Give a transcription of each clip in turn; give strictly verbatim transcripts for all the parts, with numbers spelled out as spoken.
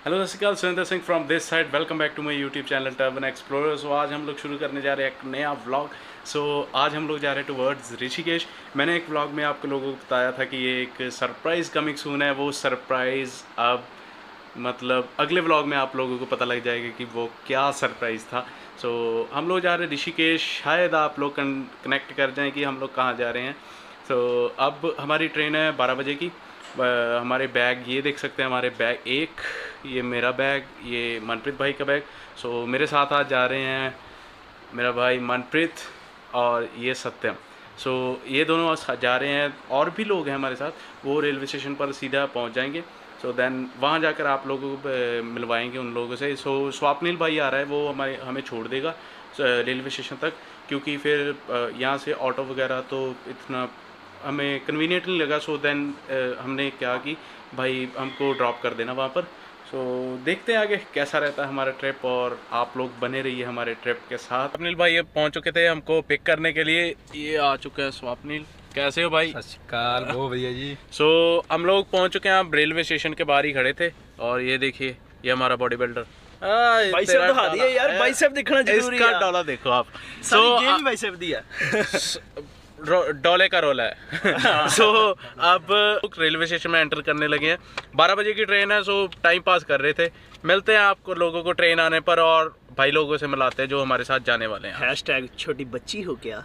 Hello Sat Sri Akal, Surender Singh from this side. Welcome back to my YouTube channel turban explorer. So आज हम लोग शुरू करने जा रहे हैं एक नया व्लॉग। सो so, आज हम लोग जा रहे हैं टुवर्ड्स ऋषिकेश। मैंने एक व्लॉग में आपको लोगों को बताया था कि ये एक सरप्राइज़ कमिंग सून है। वो सरप्राइज़ अब मतलब अगले व्लॉग में आप लोगों को पता लग जाएगा कि वो क्या सरप्राइज़ था। सो so, हम लोग जा रहे हैं ऋषिकेश। शायद आप लोग कनेक्ट कर जाएँ कि हम लोग कहाँ जा रहे हैं। सो so, अब हमारी ट्रेन है बारह बजे की। Uh, हमारे बैग ये देख सकते हैं, हमारे बैग एक ये मेरा बैग, ये मनप्रीत भाई का बैग। सो so, मेरे साथ आज जा रहे हैं मेरा भाई मनप्रीत और ये सत्यम। सो so, ये दोनों जा रहे हैं, और भी लोग हैं हमारे साथ। वो रेलवे स्टेशन पर सीधा पहुंच जाएंगे। सो so, देन वहाँ जाकर आप लोगों को मिलवाएंगे उन लोगों से। सो so, स्वप्निल भाई आ रहा है, वो हमारे हमें छोड़ देगा रेलवे स्टेशन तक, क्योंकि फिर यहाँ से ऑटो वगैरह तो इतना हमें कन्वीनियंट नहीं लगा। सो देन हमने क्या कि भाई हमको ड्रॉप कर देना वहाँ पर। सो so, देखते हैं आगे कैसा रहता है हमारा ट्रिप, और आप लोग बने रहिए हमारे ट्रिप के साथ। स्वप्निल भाई ये पहुँच चुके थे हमको पिक करने के लिए। ये आ चुका है स्वप्निल। कैसे हो भाई? सत श्री अकाल। वो भैया जी। सो so, हम लोग पहुँच चुके हैं, आप रेलवे स्टेशन के बाहर ही खड़े थे। और ये देखिए, ये हमारा बॉडी बिल्डर बाइसेप दिखा दिया यार, बाइसेप दिखना जरूरी है। इसका डॉलर देखो आप। सो so, बाइसेप दिया डॉले का रोल है। सो so, अब रेलवे स्टेशन में एंटर करने लगे हैं। बारह बजे की ट्रेन है। सो so, टाइम पास कर रहे थे। मिलते हैं आपको लोगों को ट्रेन आने पर, और भाई लोगों से मिलाते हैं जो हमारे साथ जाने वाले हैं। हैशटैग छोटी बच्ची हो क्या?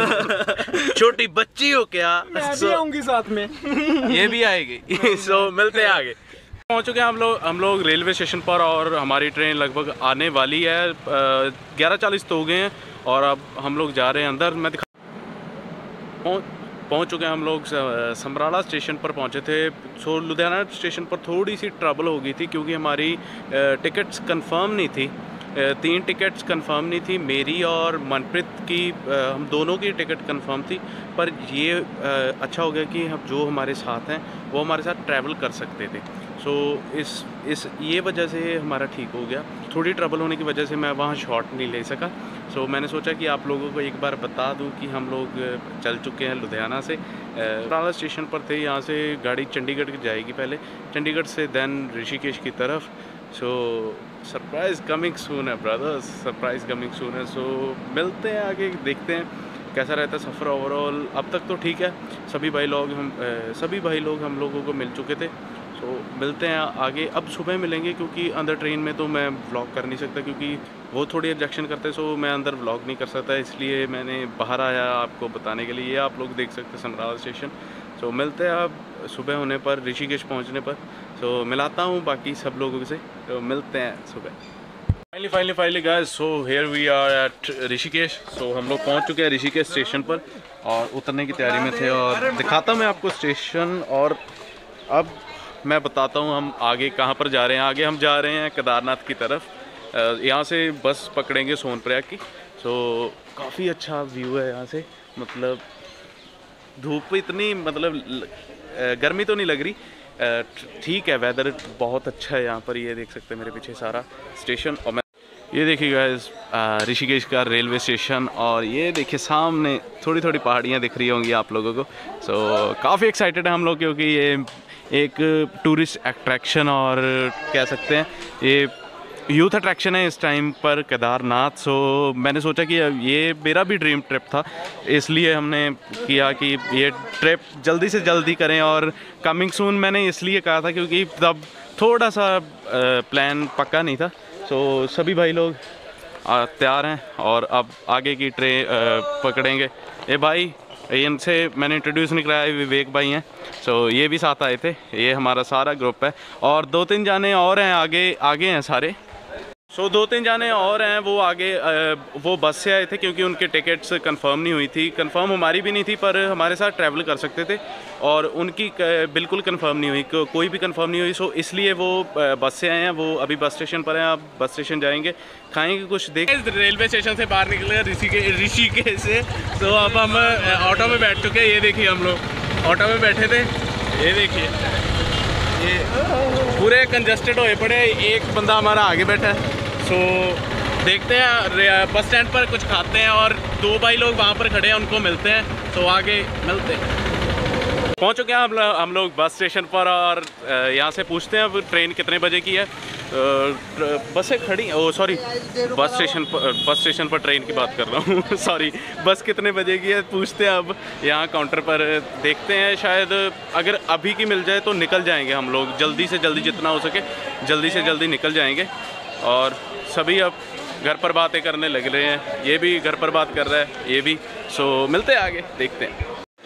छोटी बच्ची हो क्या? मैं भी आऊंगी साथ में। ये भी आएगी। सो so, मिलते हैं आगे। पहुंच चुके हैं हम लोग हम लोग रेलवे स्टेशन पर, और हमारी ट्रेन लगभग आने वाली है। ग्यारह चालीस तो हो गए हैं, और अब हम लोग जा रहे हैं अंदर। मैं दिखा पहुँच पहुँच चुके हैं हम लोग। समराला स्टेशन पर पहुँचे थे। सो लुधियाना स्टेशन पर थोड़ी सी ट्रबल हो गई थी, क्योंकि हमारी टिकट्स कंफर्म नहीं थी। तीन टिकट्स कंफर्म नहीं थी, मेरी और मनप्रीत की, हम दोनों की टिकट कंफर्म थी। पर ये अच्छा हो गया कि हम जो हमारे साथ हैं वो हमारे साथ ट्रैवल कर सकते थे। सो इस इस ये वजह से हमारा ठीक हो गया। थोड़ी ट्रबल होने की वजह से मैं वहाँ शॉट नहीं ले सका। सो मैंने सोचा कि आप लोगों को एक बार बता दूं कि हम लोग चल चुके हैं लुधियाना से। समराला स्टेशन पर थे। यहाँ से गाड़ी चंडीगढ़ जाएगी पहले, चंडीगढ़ से देन ऋषिकेश की तरफ। सो सरप्राइज़ कमिंग सून है ब्रदर्स, सरप्राइज़ कमिंग सून है। सो मिलते हैं आगे, देखते हैं कैसा रहता है सफ़र ओवरऑल। अब तक तो ठीक है। सभी भाई लोग हम सभी भाई लोग हम लोगों को मिल चुके थे। सो so, मिलते हैं आगे। अब सुबह मिलेंगे, क्योंकि अंदर ट्रेन में तो मैं व्लॉग कर नहीं सकता, क्योंकि वो थोड़ी ऑब्जेक्शन करते। सो मैं अंदर व्लॉग नहीं कर सकता, इसलिए मैंने बाहर आया आपको बताने के लिए। ये आप लोग देख सकते हैं समराला स्टेशन। सो so, मिलते हैं अब सुबह होने पर, ऋषिकेश पहुंचने पर। सो so, मिलाता हूँ बाकी सब लोगों से। तो मिलते हैं सुबह। Finally finally finally guys, so here we are at Rishikesh. So हम लोग पहुँच चुके हैं ऋषिकेश स्टेशन पर, और उतरने की तैयारी में थे। और दिखाता हूँ मैं आपको स्टेशन, और अब मैं बताता हूँ हम आगे कहाँ पर जा रहे हैं। आगे हम जा रहे हैं केदारनाथ की तरफ। यहाँ से बस पकड़ेंगे सोनप्रयाग की। सो काफ़ी अच्छा व्यू है यहाँ से। मतलब धूप इतनी, मतलब गर्मी तो नहीं लग रही, ठीक है। वेदर बहुत अच्छा है यहाँ पर। ये देख सकते हैं मेरे पीछे सारा स्टेशन। और मैं ये देखिए गाइस, ऋषिकेश का रेलवे स्टेशन, और ये देखिए सामने थोड़ी थोड़ी पहाड़ियाँ दिख रही होंगी आप लोगों को। सो so, काफ़ी एक्साइटेड है हम लोग, क्योंकि ये एक टूरिस्ट अट्रैक्शन और कह सकते हैं ये यूथ अट्रैक्शन है इस टाइम पर, केदारनाथ। सो मैंने सोचा कि ये मेरा भी ड्रीम ट्रिप था, इसलिए हमने किया कि ये ट्रिप जल्दी से जल्दी करें। और कमिंग सून मैंने इसलिए कहा था क्योंकि तब थोड़ा सा प्लान पक्का नहीं था। सो सभी भाई लोग तैयार हैं, और अब आगे की ट्रेन पकड़ेंगे। ये भाई, इनसे मैंने इंट्रोड्यूस नहीं कराया, विवेक भाई हैं। सो so, ये भी साथ आए थे। ये हमारा सारा ग्रुप है, और दो तीन जाने और हैं आगे आगे हैं सारे। सो so, दो तीन जाने और हैं, वो आगे वो बस से आए थे, क्योंकि उनके टिकट्स कंफर्म नहीं हुई थी। कंफर्म हमारी भी नहीं थी, पर हमारे साथ ट्रैवल कर सकते थे, और उनकी बिल्कुल कंफर्म नहीं हुई, कोई भी कंफर्म नहीं हुई। सो इसलिए वो बस से आए हैं। वो अभी बस स्टेशन पर हैं, अब बस स्टेशन जाएंगे, खाएंगे कुछ। देख रेलवे स्टेशन से बाहर निकले ऋषिकेश ऋषिकेश से। तो अब हम ऑटो में बैठ चुके हैं। ये देखिए हम लोग ऑटो में बैठे थे। ये देखिए, ये पूरे कंजस्टेड होए पड़े। एक बंदा हमारा आगे बैठा है। सो so, देखते हैं बस स्टैंड पर कुछ खाते हैं, और दो भाई लोग वहाँ पर खड़े हैं, उनको मिलते हैं। तो आगे मिलते हैं। पहुंच चुके हैं हम लोग हम लोग बस स्टेशन पर और यहाँ से पूछते हैं अब ट्रेन कितने बजे की है। बसें खड़ी, ओ सॉरी बस स्टेशन पर बस स्टेशन पर ट्रेन की बात कर रहा हूँ सॉरी बस कितने बजे की है पूछते हैं अब यहाँ काउंटर पर। देखते हैं, शायद अगर अभी की मिल जाए तो निकल जाएंगे हम लोग, जल्दी से जल्दी जितना हो सके जल्दी से जल्दी निकल जाएंगे। और सभी अब घर पर बातें करने लग रहे हैं, ये भी घर पर बात कर रहा है, ये भी। सो मिलते हैं आगे, देखते हैं।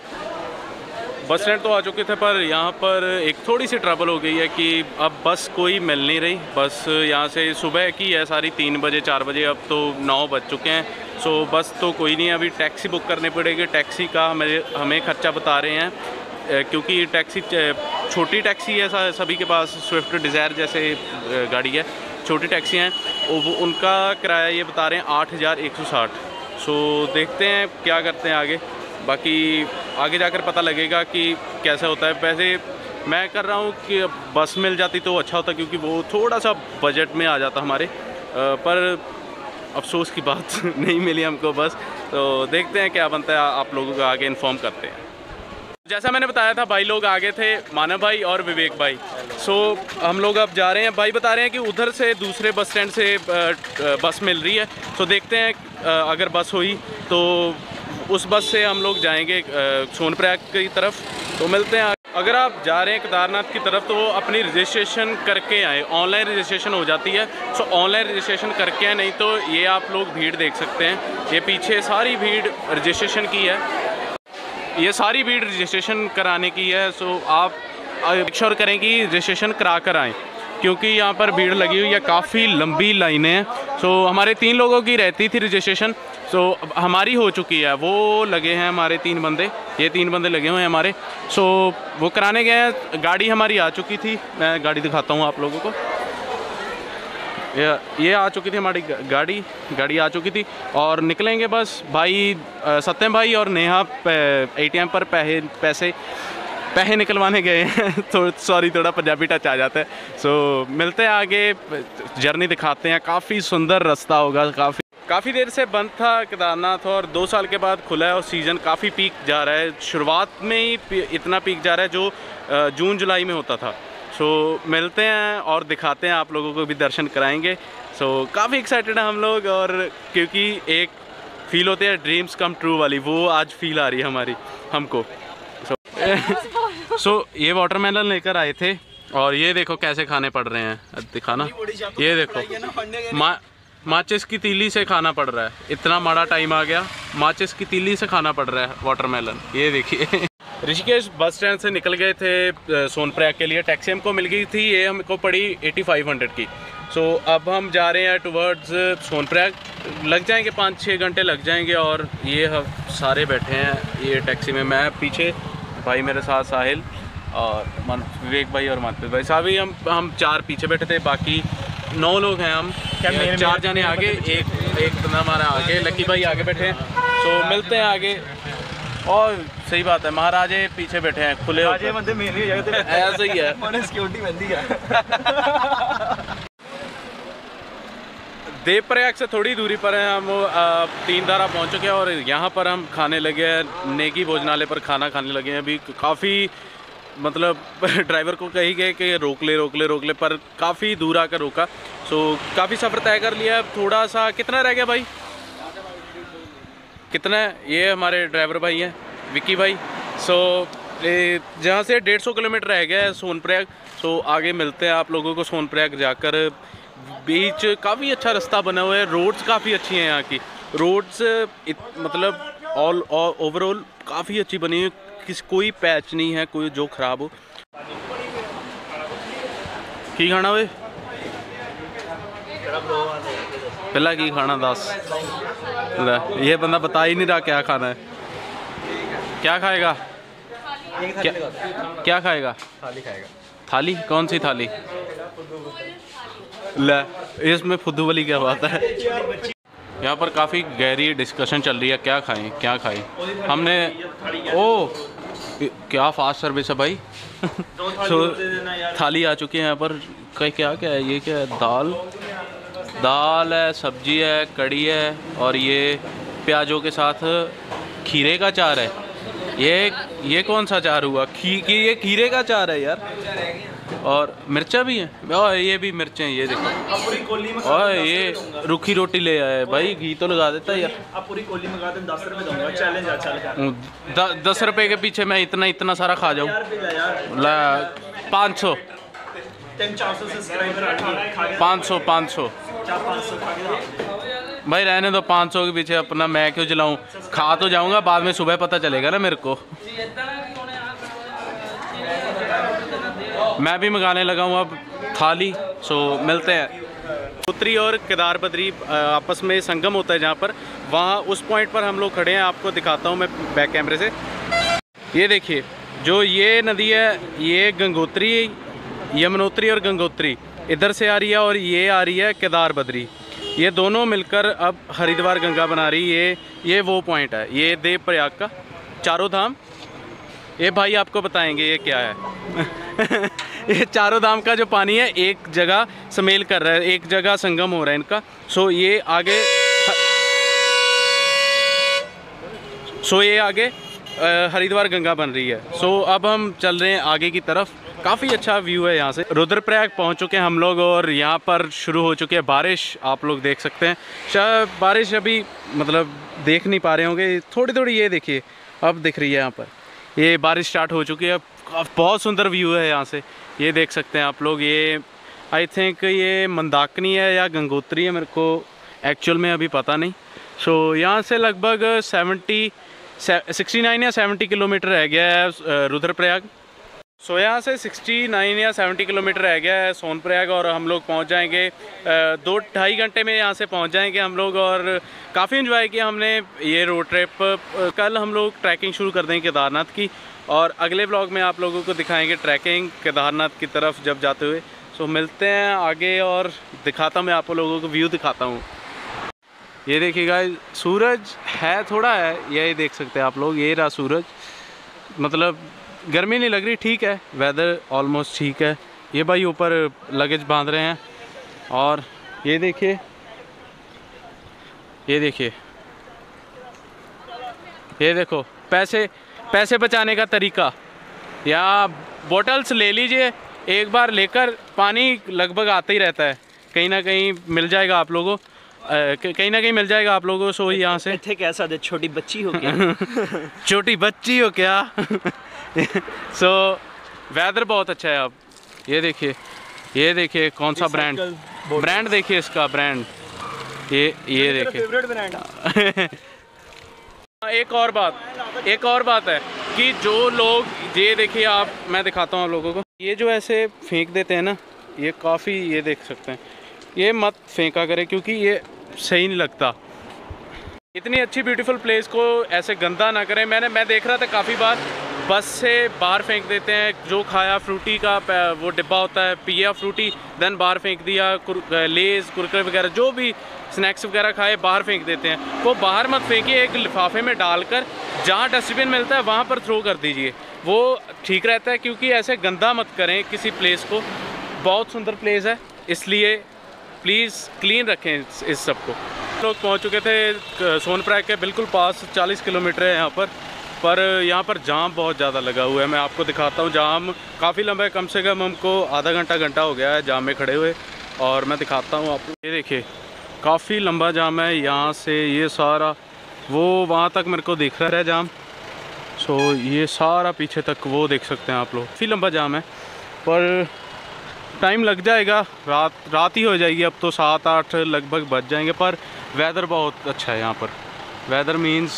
बस स्टैंड तो आ चुके थे पर यहाँ पर एक थोड़ी सी ट्रबल हो गई है कि अब बस कोई मिल नहीं रही। बस यहाँ से सुबह की है सारी, तीन बजे चार बजे, अब तो नौ बज चुके हैं। सो बस तो कोई नहीं है, अभी टैक्सी बुक करनी पड़ेगी। टैक्सी का हमें हमें खर्चा बता रहे हैं क्योंकि टैक्सी छोटी टैक्सी है सभी के पास, स्विफ्ट डिज़ायर जैसे गाड़ी है, छोटी टैक्सी हैं, वो उनका किराया ये बता रहे हैं आठ हज़ार एक सौ साठ। सो देखते हैं क्या करते हैं आगे, बाकी आगे जाकर पता लगेगा कि कैसा होता है। वैसे मैं कर रहा हूँ कि बस मिल जाती तो अच्छा होता क्योंकि वो थोड़ा सा बजट में आ जाता हमारे, पर अफसोस की बात नहीं मिली हमको बस। तो देखते हैं क्या बनता है, आप लोगों को आगे इन्फॉर्म करते हैं। जैसा मैंने बताया था भाई लोग आगे थे, मानव भाई और विवेक भाई। सो हम लोग अब जा रहे हैं, भाई बता रहे हैं कि उधर से दूसरे बस स्टैंड से बस मिल रही है। सो देखते हैं अगर बस हुई तो उस बस से हम लोग जाएंगे सोनप्रयाग की तरफ। तो मिलते हैं। अगर आप जा रहे हैं केदारनाथ की तरफ तो अपनी रजिस्ट्रेशन करके आए, ऑनलाइन रजिस्ट्रेशन हो जाती है। सो ऑनलाइन रजिस्ट्रेशन करके आए, नहीं तो ये आप लोग भीड़ देख सकते हैं, ये पीछे सारी भीड़ रजिस्ट्रेशन की है, ये सारी भीड़ रजिस्ट्रेशन कराने की है। सो आप मेक श्योर करें कि रजिस्ट्रेशन करा कर आएँ क्योंकि यहाँ पर भीड़ लगी हुई है, काफ़ी लंबी लाइनें हैं। सो हमारे तीन लोगों की रहती थी रजिस्ट्रेशन, सो हमारी हो चुकी है, वो लगे हैं हमारे तीन बंदे, ये तीन बंदे लगे हुए हैं हमारे। सो वो कराने गए हैं, गाड़ी हमारी आ चुकी थी, मैं गाड़ी दिखाता हूँ आप लोगों को। ये ये आ चुकी थी हमारी गाड़ी गाड़ी आ चुकी थी और निकलेंगे बस। भाई सत्यम भाई और नेहा एटीएम पर पैसे पैसे पैसे निकलवाने गए हैं तो सॉरी थोड़ा पंजाबी टच आ जाता है। सो मिलते हैं आगे, जर्नी दिखाते हैं। काफ़ी सुंदर रास्ता होगा, काफ़ी काफ़ी देर से बंद था केदारनाथ और दो साल के बाद खुला है और सीज़न काफ़ी पीक जा रहा है। शुरुआत में ही इतना पीक जा रहा है जो जून जुलाई में होता था। सो मिलते हैं और दिखाते हैं, आप लोगों को भी दर्शन कराएंगे। सो काफ़ी एक्साइटेड हैं हम लोग, और क्योंकि एक फ़ील होती है ड्रीम्स कम ट्रू वाली, वो आज फील आ रही है हमारी हमको। सो सो ये वाटरमेलन लेकर आए थे और ये देखो कैसे खाने पड़ रहे हैं, दिखाना। ये देखो मा माचिस की तीली से खाना पड़ रहा है, इतना माड़ा टाइम आ गया, माचिस की तीली से खाना पड़ रहा है वाटरमेलन। ये देखिए ऋषिकेश बस स्टैंड से निकल गए थे सोनप्रयाग के लिए, टैक्सी हमको मिल गई थी, ये हमको पड़ी एटी फाइव हंड्रेड की। सो so, अब हम जा रहे हैं टुवर्ड्स सोनप्रयाग, लग जाएंगे पाँच छः घंटे लग जाएंगे। और ये हम सारे बैठे हैं ये टैक्सी में, मैं पीछे, भाई मेरे साथ साहिल और मन विवेक भाई और मनप्रीत भाई, सभी हम हम चार पीछे बैठे थे, बाकी नौ लोग हैं हम, चार जने आगे, एक एक बंदा हमारा आगे, लकी भाई आगे बैठे हैं। सो so, मिलते हैं आगे। और सही बात है, महाराजे पीछे बैठे हैं, खुले होते हैं, ऐसा ही है सिक्योरिटी बंदी है। देवप्रयाग से थोड़ी दूरी पर है हम, तीन धारा पहुंच चुके हैं और यहाँ पर हम खाने लगे हैं, नेगी भोजनालय पर खाना खाने लगे हैं। अभी काफ़ी मतलब ड्राइवर को कही गए कि रोक ले रोक ले रोक ले, पर काफ़ी दूर आकर रोका। सो काफ़ी सफ़र तय कर लिया, थोड़ा सा कितना रह गया भाई, कितना है? ये हमारे ड्राइवर भाई हैं विक्की भाई। सो जहाँ से डेढ़ सौ किलोमीटर रह गया है सोनप्रयाग। सो आगे मिलते हैं आप लोगों को सोनप्रयाग जाकर। बीच काफ़ी अच्छा रास्ता बना हुआ है, रोड्स काफ़ी अच्छी हैं यहाँ की, रोड्स मतलब ऑल ओवरऑल काफ़ी अच्छी बनी है, किस कोई पैच नहीं है कोई जो ख़राब हो। की खाना वे पहला की खाना दस, ये बंदा बता ही नहीं रहा क्या खाना है, क्या खाएगा, क्या क्या खाएगा? थाली खाएगा। थाली? कौन सी थाली? ले इसमें फुद्दू वाली क्या बात है। यहाँ पर काफ़ी गहरी डिस्कशन चल रही है, क्या खाएं क्या खाएं। हमने ओ क्या फास्ट सर्विस है भाई। सो थाली आ चुकी है यहाँ पर, कहीं क्या क्या है, ये क्या है, दाल दाल है, सब्जी है, कड़ी है और ये प्याजों के साथ खीरे का चार है। ये ये कौन सा अचार हुआ? खी की ये खीरे का अचार है यार। और मिर्चा भी है, और ये भी मिर्चें, ये देखो। और ये रूखी रोटी ले आए भाई, घी तो लगा देता है यार। आप पूरी कोली मंगा दें, दस रुपए दूंगा, चैलेंज है, चल का। दस रुपए के पीछे मैं इतना इतना सारा खा जाऊँ। पाँच सौ पाँच सौ पाँच सौ भाई रहने दो। पाँच सौ के पीछे अपना मैं क्यों जलाऊं? खा तो जाऊंगा, बाद में सुबह पता चलेगा ना मेरे को। मैं भी मंगाने लगा हूँ अब थाली। सो मिलते हैं। गंगोत्री और केदार बद्री आपस में संगम होता है जहाँ पर, वहाँ उस पॉइंट पर हम लोग खड़े हैं। आपको दिखाता हूँ मैं बैक कैमरे से। ये देखिए, जो ये नदी है, ये गंगोत्री, यमुनोत्री और गंगोत्री इधर से आ रही है, और ये आ रही है केदार बद्री। ये दोनों मिलकर अब हरिद्वार गंगा बना रही है। ये ये वो पॉइंट है, ये देव प्रयाग का चारों धाम। ये भाई आपको बताएंगे ये क्या है। ये चारों धाम का जो पानी है एक जगह समेल कर रहा है, एक जगह संगम हो रहा है इनका। सो ये आगे सो ये आगे हरिद्वार गंगा बन रही है। सो अब हम चल रहे हैं आगे की तरफ। काफ़ी अच्छा व्यू है यहाँ से। रुद्रप्रयाग पहुँच चुके हैं हम लोग, और यहाँ पर शुरू हो चुकी है बारिश। आप लोग देख सकते हैं, शायद बारिश अभी मतलब देख नहीं पा रहे होंगे, थोड़ी थोड़ी ये देखिए अब दिख रही है। यहाँ पर ये बारिश स्टार्ट हो चुकी है। बहुत सुंदर व्यू है यहाँ से, ये देख सकते हैं आप लोग। ये आई थिंक ये मंदाकिनी है या गंगोत्री है, मेरे को एक्चुअल में अभी पता नहीं। सो यहाँ से लगभग सेवेंटी सिक्सटी नाइन या सेवेंटी किलोमीटर रह गया है रुद्रप्रयाग। सो यहाँ से सिक्सटी नाइन या सेवेंटी किलोमीटर रह गया है सोनप्रयाग, और हम लोग पहुँच जाएंगे दो ढाई घंटे में यहाँ से पहुँच जाएंगे हम लोग। और काफ़ी इन्जॉय किया हमने ये रोड ट्रिप। कल हम लोग ट्रैकिंग शुरू कर देंगे केदारनाथ की, और अगले ब्लॉग में आप लोगों को दिखाएंगे ट्रैकिंग केदारनाथ की तरफ जब जाते हुए। सो मिलते हैं आगे, और दिखाता हूँ मैं आप लोगों को व्यू दिखाता हूँ। ये देखिए गाइस, सूरज है थोड़ा है, यही देख सकते हैं आप लोग। ये रहा सूरज, मतलब गर्मी नहीं लग रही, ठीक है, वेदर ऑलमोस्ट ठीक है। ये भाई ऊपर लगेज बांध रहे हैं, और ये देखिए, ये देखिए, ये देखो पैसे पैसे बचाने का तरीका। या बोटल्स ले लीजिए, एक बार लेकर पानी लगभग आता ही रहता है, कहीं ना कहीं मिल जाएगा आप लोगों कहीं ना कहीं मिल जाएगा आप लोगों को। सो यहाँ से थे कैसा दे, छोटी बच्ची हो क्या? छोटी बच्ची हो क्या? सो वेदर बहुत अच्छा है। अब ये देखिए, ये देखिए कौन सा ब्रांड ब्रांड देखिए इसका ब्रांड, ये ये देखिए। एक और बात एक और बात है कि जो लोग, ये देखिए आप, मैं दिखाता हूँ आप लोगों को, ये जो ऐसे फेंक देते हैं ना, ये काफ़ी, ये देख सकते हैं, ये मत फेंका करें क्योंकि ये सही नहीं लगता। इतनी अच्छी ब्यूटीफुल प्लेस को ऐसे गंदा ना करें। मैंने मैं देख रहा था काफ़ी बार बस से बाहर फेंक देते हैं। जो खाया फ्रूटी का वो डिब्बा होता है, पिया फ्रूटी, देन बाहर फेंक दिया। कुर, लेज़ कुरकुरे वगैरह जो भी स्नैक्स वगैरह खाए बाहर फेंक देते हैं। वो बाहर मत फेंकिए, एक लिफाफे में डालकर जहाँ डस्टबिन मिलता है वहाँ पर थ्रो कर दीजिए, वो ठीक रहता है। क्योंकि ऐसे गंदा मत करें किसी प्लेस को। बहुत सुंदर प्लेस है, इसलिए प्लीज़ क्लीन रखें इस सब को। लोग पहुंच चुके थे सोनप्रयाग के बिल्कुल पास, चालीस किलोमीटर है यहाँ पर पर यहाँ पर जाम बहुत ज़्यादा लगा हुआ है। मैं आपको दिखाता हूँ, जाम काफ़ी लंबा है, कम से कम हमको आधा घंटा घंटा हो गया है जाम में खड़े हुए। और मैं दिखाता हूँ आपको, ये देखिए काफ़ी लंबा जाम है। यहाँ से ये सारा वो वहाँ तक मेरे को दिख रहा है जाम। सो ये सारा पीछे तक वो देख सकते हैं आप लोग, काफ़ी लंबा जाम है, पर टाइम लग जाएगा, रात रात ही हो जाएगी। अब तो सात आठ लगभग बज जाएंगे, पर वेदर बहुत अच्छा है यहाँ पर। वेदर मीन्स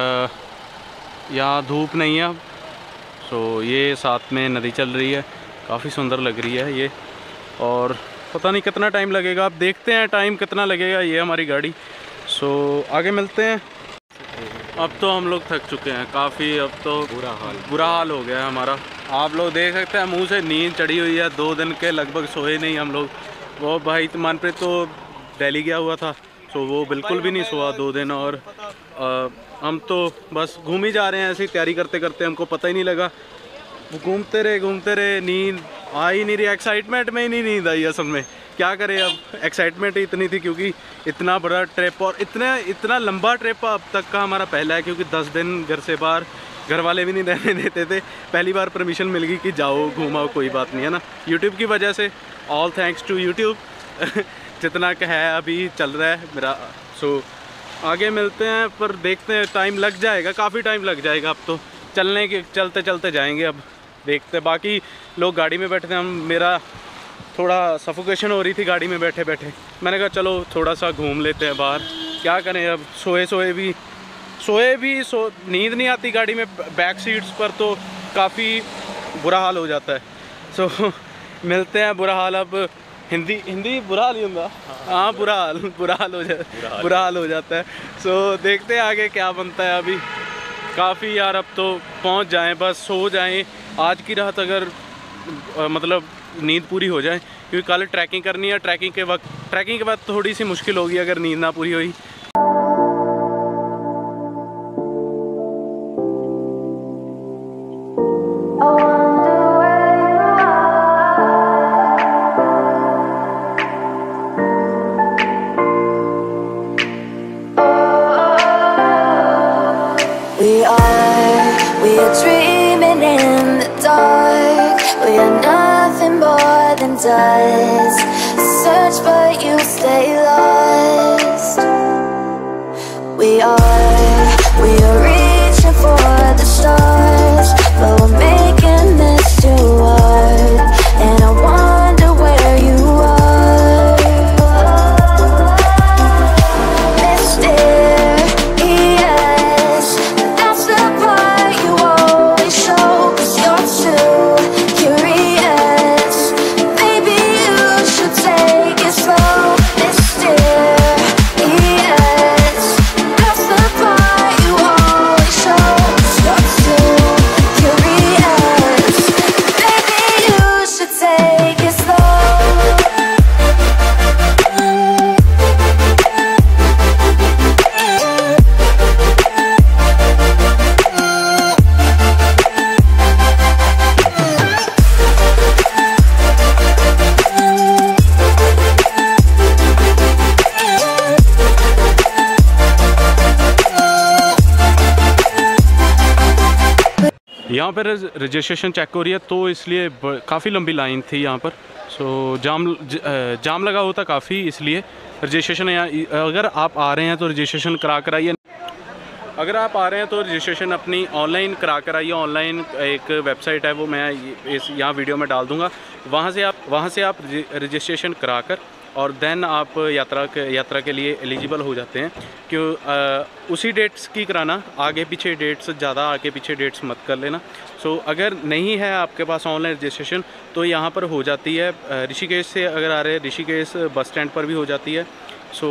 यहाँ धूप नहीं है। सो ये साथ में नदी चल रही है, काफ़ी सुंदर लग रही है ये। और पता नहीं कितना टाइम लगेगा, अब देखते हैं टाइम कितना लगेगा। ये हमारी गाड़ी। सो आगे मिलते हैं। अब तो हम लोग थक चुके हैं काफ़ी, अब तो बुरा हाल बुरा हाल हो गया है हमारा। आप लोग देख सकते हैं मुंह से नींद चढ़ी हुई है। दो दिन के लगभग सोए नहीं हम लोग। वो भाई मनप्रीत तो दिल्ली गया हुआ था, तो वो बिल्कुल भी नहीं सोआ दो दिन। और आ, हम तो बस घूम ही जा रहे हैं, ऐसी तैयारी करते करते हमको पता ही नहीं लगा। वो घूमते रहे घूमते रहे, नींद आ ही नहीं रही। एक्साइटमेंट में ही नहीं नींद आई असल में, क्या करें अब। एक्साइटमेंट इतनी थी क्योंकि इतना बड़ा ट्रिप, और इतना इतना लंबा ट्रिप अब तक का हमारा पहला है, क्योंकि दस दिन घर से बाहर घर वाले भी नहीं रहने देते थे। पहली बार परमिशन मिल गई कि जाओ घूमाओ, कोई बात नहीं है ना, यूट्यूब की वजह से। All thanks to YouTube. जितना का है अभी चल रहा है मेरा। सो आगे मिलते हैं, पर देखते हैं, टाइम लग जाएगा, काफ़ी टाइम लग जाएगा। अब तो चलने के चलते चलते जाएंगे, अब देखते हैं। बाकी लोग गाड़ी में बैठे थे, हम मेरा थोड़ा सफोकेशन हो रही थी गाड़ी में बैठे बैठे। मैंने कहा चलो थोड़ा सा घूम लेते हैं बाहर, क्या करें अब, सोए सोए भी सोए भी सो नींद नहीं आती गाड़ी में, बैक सीट्स पर तो काफ़ी बुरा हाल हो जाता है। सो so, मिलते हैं, बुरा हाल अब हिंदी हिंदी बुरा हाल ही होगा। हाँ बुरा हाल बुरा हाल हो जाता बुरा हाल हो जाता है। सो so, देखते हैं आगे क्या बनता है। अभी काफ़ी यार, अब तो पहुंच जाएं, बस सो जाएं। आज की रात अगर आ, मतलब नींद पूरी हो जाए, क्योंकि कल ट्रैकिंग करनी है। ट्रैकिंग के वक्त ट्रैकिंग के बाद थोड़ी सी मुश्किल होगी अगर नींद ना पूरी हुई। We are, we are dreaming in the dark. We are nothing more than dust. Search but you stay lost. We are, we are reaching for the stars, but we're making this too hard. And I wonder where you are, mysterious. That's the part you always show, 'cause you're too curious. Maybe you should take it slow. Mysterious. That's the part you always show, 'cause you're too curious. Maybe you should take it slow. यहाँ पर registration check हो रही है, तो इसलिए काफ़ी लंबी line थी यहाँ पर। सो जाम ज, जाम लगा होता काफ़ी, इसलिए रजिस्ट्रेशन यहाँ। अगर आप आ रहे हैं तो रजिस्ट्रेशन करा कर आइए। अगर आप आ रहे हैं तो रजिस्ट्रेशन अपनी ऑनलाइन करा कर आइए। ऑनलाइन एक वेबसाइट है, वो मैं इस यहाँ वीडियो में डाल दूँगा। वहाँ से आप वहाँ से आप रजिस्ट्रेशन करा कर और देन आप यात्रा के यात्रा के लिए एलिजिबल हो जाते हैं। क्यों उसी डेट्स की कराना, आगे पीछे डेट्स ज़्यादा आगे पीछे डेट्स मत कर लेना। सो अगर नहीं है आपके पास ऑनलाइन रजिस्ट्रेशन, तो यहाँ पर हो जाती है। ऋषिकेश से अगर आ रहे हैं, ऋषिकेश बस स्टैंड पर भी हो जाती है। सो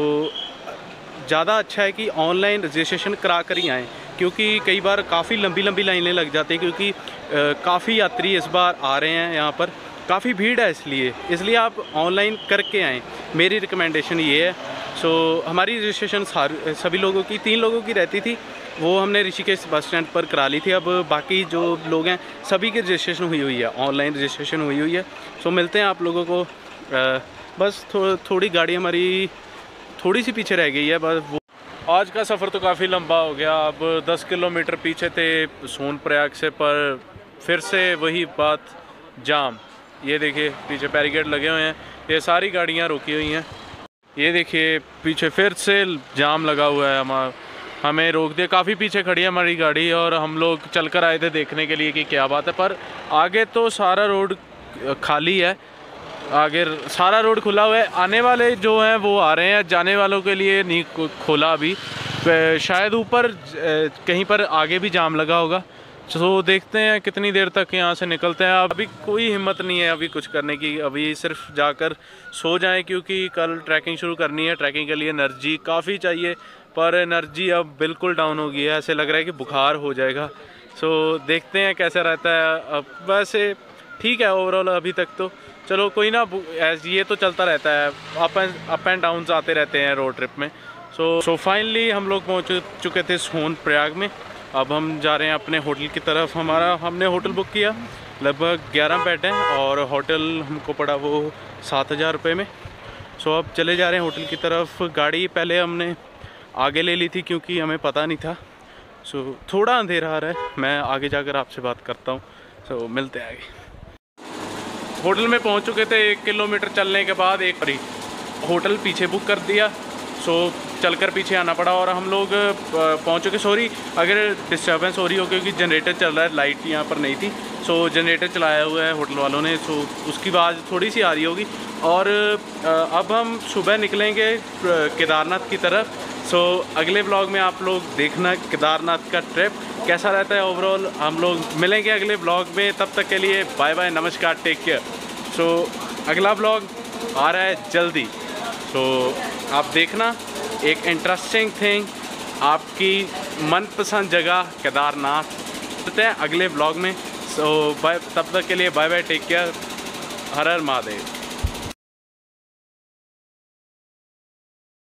ज़्यादा अच्छा है कि ऑनलाइन रजिस्ट्रेशन करा कर ही आएँ, क्योंकि कई बार काफ़ी लंबी लंबी लाइनें लग जाती हैं, क्योंकि काफ़ी यात्री इस बार आ रहे हैं यहाँ पर, काफ़ी भीड़ है, इसलिए इसलिए आप ऑनलाइन करके आएँ, मेरी रिकमेंडेशन ये है। सो so, हमारी रजिस्ट्रेशन सभी लोगों की, तीन लोगों की रहती थी, वो हमने ऋषिकेश बस स्टैंड पर करा ली थी। अब बाकी जो लोग हैं सभी की रजिस्ट्रेशन हुई हुई है, ऑनलाइन रजिस्ट्रेशन हुई हुई है। सो so, मिलते हैं आप लोगों को। आ, बस थो, थोड़ी गाड़ी हमारी थोड़ी सी पीछे रह गई है बस। वो आज का सफ़र तो काफ़ी लंबा हो गया। अब दस किलोमीटर पीछे थे सोनप्रयाग से, पर फिर से वही बात, जाम। ये देखिए पीछे बैरिकेड लगे हुए हैं, ये सारी गाड़ियाँ रुकी हुई हैं। ये देखिए पीछे फिर से जाम लगा हुआ है, हम हमें रोक दिया। काफ़ी पीछे खड़ी है हमारी गाड़ी, और हम लोग चल कर आए थे देखने के लिए कि क्या बात है। पर आगे तो सारा रोड खाली है, आगे सारा रोड खुला हुआ है। आने वाले जो हैं वो आ रहे हैं, जाने वालों के लिए नहीं खोला अभी। शायद ऊपर कहीं पर आगे भी जाम लगा होगा। तो देखते हैं कितनी देर तक यहाँ से निकलते हैं। अभी कोई हिम्मत नहीं है अभी कुछ करने की, अभी सिर्फ जाकर सो जाएं, क्योंकि कल ट्रैकिंग शुरू करनी है। ट्रैकिंग के लिए एनर्जी काफ़ी चाहिए, पर एनर्जी अब बिल्कुल डाउन हो गई है, ऐसे लग रहा है कि बुखार हो जाएगा। सो देखते हैं कैसा रहता है। अब वैसे ठीक है ओवरऑल अभी तक तो, चलो कोई ना, ये तो चलता रहता है, up and up and downs आते रहते हैं रोड ट्रिप में। सो सो फाइनली हम लोग पहुँच चुके थे सोनप्रयाग में। अब हम जा रहे हैं अपने होटल की तरफ। हमारा हमने होटल बुक किया, लगभग ग्यारह बेड हैं, और होटल हमको पड़ा वो सात हज़ार रुपये में। सो अब चले जा रहे हैं होटल की तरफ। गाड़ी पहले हमने आगे ले ली थी, क्योंकि हमें पता नहीं था, सो so, थोड़ा अंधेरा आ रहा है, मैं आगे जाकर आपसे बात करता हूँ। सो so, मिलते हैं आगे। होटल में पहुँच चुके थे। एक किलोमीटर चलने के बाद एक होटल पीछे बुक कर दिया। सो so, चलकर पीछे आना पड़ा और हम लोग पहुँच चुके। सॉरी अगर डिस्टर्बेंस हो रही हो क्योंकि जनरेटर चल रहा है, लाइट यहाँ पर नहीं थी। सो so, जनरेटर चलाया हुआ है होटल वालों ने, सो so, उसकी आवाज़ थोड़ी सी आ रही होगी। और अब हम सुबह निकलेंगे केदारनाथ की तरफ। सो so, अगले ब्लॉग में आप लोग देखना केदारनाथ का ट्रिप कैसा रहता है ओवरऑल। हम लोग मिलेंगे अगले ब्लॉग में, तब तक के लिए बाय बाय, नमस्कार, टेक केयर। सो अगला ब्लॉग आ रहा है जल्दी। सो so, आप देखना एक इंटरेस्टिंग थिंग, आपकी मनपसंद जगह केदारनाथ। मिलते हैं अगले ब्लॉग में। सो so, बाय, तब तक के लिए बाय बाय, टेक केयर, हर हर महादेव।